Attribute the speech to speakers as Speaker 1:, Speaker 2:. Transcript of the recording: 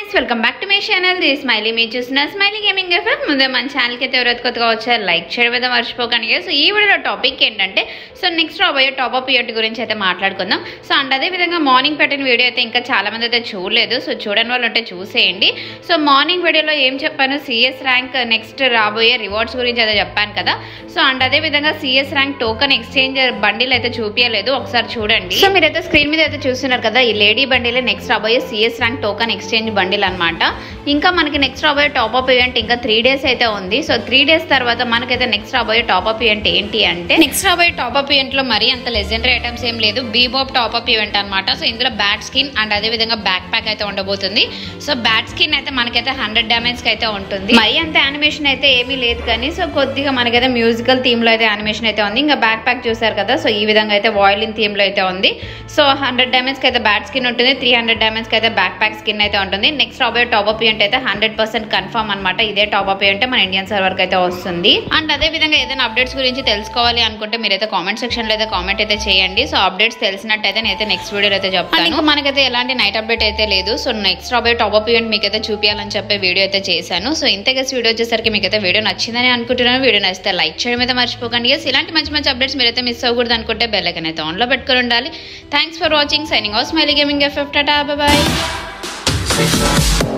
Speaker 1: guys, welcome back to my channel. This is Smiley. Me choosina Smiley Gaming FM. ముందే మన channel కి అయితే ఎవరైతే కొత్తగా వచ్చారో లైక్ చేయడం అయితే మర్చిపోకండి. సో ఈ వీడియోలో టాపిక్ ఏంటంటే నెక్స్ట్ రాబోయే టాప్ అప్ ఈవెంట్ గురించి అయితే మాట్లాడుకుందాం. సో అండ్ అదే విధంగా మార్నింగ్ పెట్టిన వీడియో అయితే ఇంకా చాలా మంది అయితే చూడలేదు. సో చూడని వాళ్ళు ఉంటే చూసేయండి. సో మార్నింగ్ వీడియోలో ఏం చెప్పాను, సిఎస్ ర్యాంక్ నెక్స్ట్ రాబోయే రివార్డ్స్ గురించి అయితే చెప్పాను కదా. సో అండ్ అదే విధంగా CS rank token exchange bundle అయితే చూపించలేదు, ఒకసారి చూడండి. సో మీరైతే స్క్రీన్ మీద అయితే చూస్తున్నారు కదా, ఈ లేడీ బండిలే నెక్స్ట్ రాబోయే CS rank token exchange bundle అనమాట. ఇంకా మనకి నెక్స్ట్ రాబోయే టాప్అప్ ఈవెంట్ ఇంకా 3 days అయితే ఉంది. సో 3 days తర్వాత మనకైతే నెక్స్ట్ రాబోయే టాప్అప్ ఈవెంట్ ఏంటి అంటే, నెక్స్ట్ రాబోయే టాప్అప్ ఈవెంట్ లో మరీ అంత లెజెండరీ ఐటమ్స్ ఏం లేదు, బీబాప్ టాప్అప్ ఈవెంట్ అనమాట. సో ఇందులో బ్యాట్ స్కిన్ అండ్ అదే విధంగా బ్యాక్ ప్యాక్ అయితే ఉండబోతుంది. సో బ్యాట్ స్కిన్ అయితే మనకైతే 100 డ్యామేజ్ కి అయితే ఉంటుంది. మరీ అంత యానిమేషన్ అయితే ఏమీ లేదు కానీ సో కొద్దిగా మనకైతే మ్యూజికల్ థీమ్ లో అయితే యానిమేషన్ అయితే ఉంది. ఇంకా బ్యాక్ ప్యాక్ చూసారు కదా, సో ఈ విధంగా అయితే వాయిలిన్ థీమ్ లో అయితే ఉంది. సో 100 డ్యామేజ్ కి అయితే బ్యాట్ స్కిన్ ఉంటుంది, 300 డ్యామేజ్ కి అయితే బ్యాక్ ప్యాక్ స్కిన్ అయితే ఉంటుంది. నెక్స్ట్ రాబోయే టాప్అప్ ఈవెంట్ అయితే 100% కన్ఫర్మ్ అనమాట. ఇదే టాప్అప్ ఈవెంట్ మన ఇండియన్ సర్వర్ కి అయితే వస్తుంది. అండ్ అదే విధంగా ఏదైనా అప్డేట్స్ గురించి తెలుసుకోవాలి అనుకుంటే మీరైతే కామెంట్ సెక్షన్ లో అయితే కామెంట్ అయితే చేయండి. సో అప్డేట్స్ తెలిసినట్టయితే నేనైతే నెక్స్ట్ వీడియోలో అయితే చెప్తాను. మనకైతే ఎలాంటి నైట్ అప్డేట్ అయితే లేదు. సో నెక్స్ట్ రాబోయే టాప్అప్ ఈవెంట్ మీకైతే చూపించాలని చెప్పే వీడియో అయితే చేశాను. సో ఇంతగా వీడియో వచ్చేసరికి మీకైతే వీడియో నచ్చిందని అనుకుంటున్నాను. వీడియో నచ్చితే లైక్ చేయడం అయితే మర్చిపోకండి. ఇలాంటి మంచి మంచి అప్డేట్స్ మీరైతే మిస్ అవ్వకూడదు అనుకుంటే బెల్ ఐకాన్ అయితే ఆన్ లో పెట్టుకుని ఉండాలి. Thanks for watching. Signing off smiley gaming F. Tata, bye by.